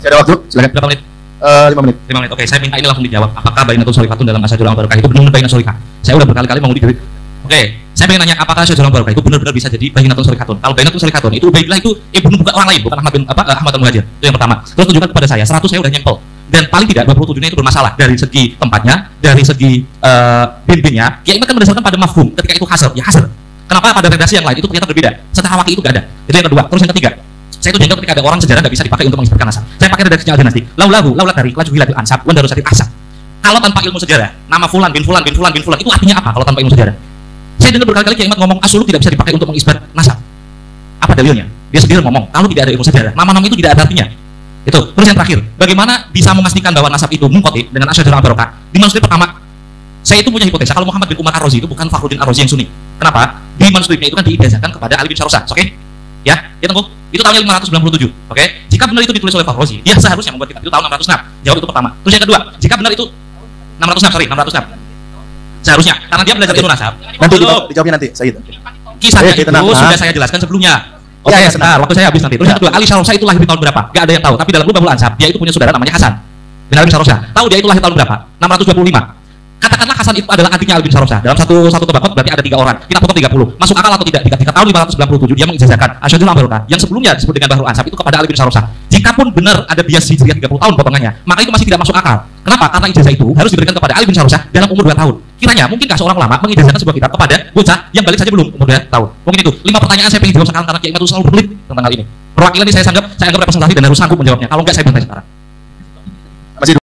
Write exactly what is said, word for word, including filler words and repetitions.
Masih ada waktu, silakan. Berapa menit? Uh, lima menit. lima menit. Oke, saya minta ini langsung dijawab. Apakah Bainatul Sholihatun dalam Asyhadul An Barokah itu benar-benar Bainatul Sholihah? Saya udah berkali-kali mau di Oke, saya pengen nanya apakah Asyhadul An Barokah itu benar-benar bisa jadi Bainatul Sholihatun? Kalau Bainatul Sholihatun itu Ubaidillah itu ibnu bukan orang lain, bukan Ahmad bin apa Ahmad Al-Muhajir. Itu yang pertama. Terus tunjukkan kepada saya, seratus saya udah nyempel. Dan paling tidak dua puluh tujuh-nya itu bermasalah dari segi tempatnya, dari segi uh, bin-binnya. Ya, ini kan berdasarkan pada mafhum. Ketika itu hasr, ya hasr. Kenapa pada redaksi yang lain itu ternyata berbeda? Secara wakil itu gak ada. Itu yang kedua. Terus yang ketiga, saya itu jengkel ketika ada orang sejarah nggak bisa dipakai untuk mengisbatkan nasab. Saya pakai redaksinya Al-Dinasti. Laulahu, laulat dari lajuhilatil ansab, wan darusatil asab. Kalau tanpa ilmu sejarah, nama fulan bin fulan bin fulan bin fulan itu artinya apa kalau tanpa ilmu sejarah? Saya dengar berkali-kali Kiai Ahmad ngomong asul tidak bisa dipakai untuk mengisbat nasab. Apa dalilnya? Dia sendiri ngomong kalau tidak ada ilmu sejarah, nama-nama itu tidak ada artinya. Itu. Terus yang terakhir, bagaimana bisa memastikan bahwa nasab itu munqati dengan Asyhadul An Barokah? Di manuskrip pertama, saya itu punya hipotesa kalau Muhammad bin Umar Ar-Razi itu bukan Fakhruddin Ar-Razi yang Sunni. Kenapa? Di manuskripnya itu kan diijazahkan kepada Ali bin Syarosah, oke? Okay? Ya, ya tunggu. Itu tahunnya lima ratus sembilan puluh tujuh, oke? Okay? Jika benar itu ditulis oleh Fakhruddin, dia seharusnya membuat kitab itu tahun enam ratus enam. Jawab itu pertama. Terus yang kedua, jika benar itu enam ratus enam, sorry, enam ratus enam. Seharusnya, karena dia belajar ilmu nasab. Nanti dijawab, dijawabnya nanti, Sayyid. Kisahnya itu sudah saya jelaskan sebelumnya. Oh ya, ya, sebentar, waktu saya habis nanti. Terus yang kedua, Ali Syarosah itu lahir di tahun berapa? Gak ada yang tahu, tapi dalam Lubabul Ansab, dia itu punya saudara namanya Hasan bin Ali bin Syarosah. Tahu dia itu lahir tahun berapa? enam ratus dua puluh lima. Katakanlah Hasan itu adalah adiknya Ali bin Syarosah. Dalam satu satu tebakot berarti ada tiga orang. Kita potong tiga puluh. Masuk akal atau tidak? Ketika tahun lima ratus sembilan puluh tujuh dia mengijazahkan Asyhadul An Barokah yang sebelumnya disebut dengan Bahrul Ansab itu kepada Ali bin Syarosah. Jikapun benar ada bias hijriah tiga puluh tahun potongannya, maka itu masih tidak masuk akal. Kenapa? Karena ijazah itu harus diberikan kepada Ali bin Syarosah dalam umur dua tahun. Kiranya mungkinkah seorang ulama mengijazahkan sebuah kitab kepada bocah yang balik saja belum umur dua tahun? Mungkin itu. Lima pertanyaan saya pengen jawab sekarang karena Kiai Ahmad selalu berbelit tentang hal ini. Perwakilan ini saya anggap saya anggap representatif dan harus sanggup menjawabnya. Kalau enggak saya bantai sekarang.